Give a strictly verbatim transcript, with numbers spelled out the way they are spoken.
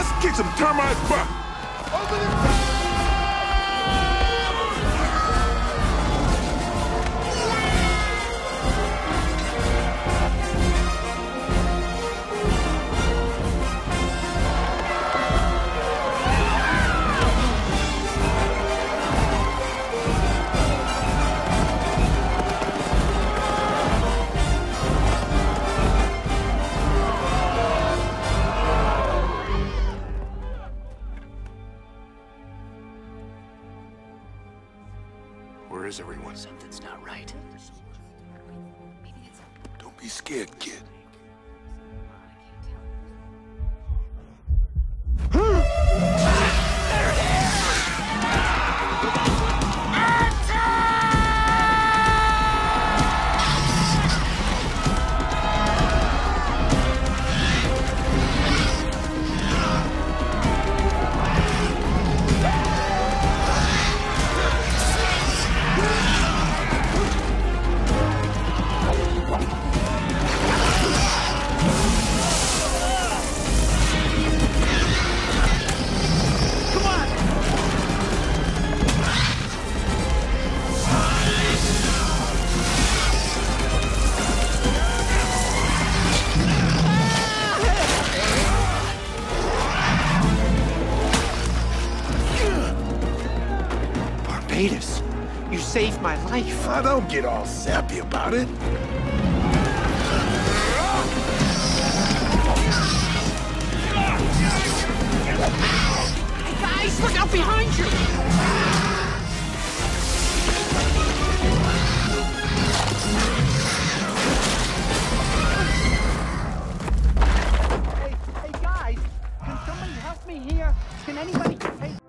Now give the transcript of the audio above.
Let's kick some termite butt. Open it. Where is everyone? Something's not right. Don't be scared, kid. Barbatus, you saved my life. I don't get all sappy about it. Hey guys, look out behind you! Hey, hey guys, can somebody help me here? Can anybody? Hey.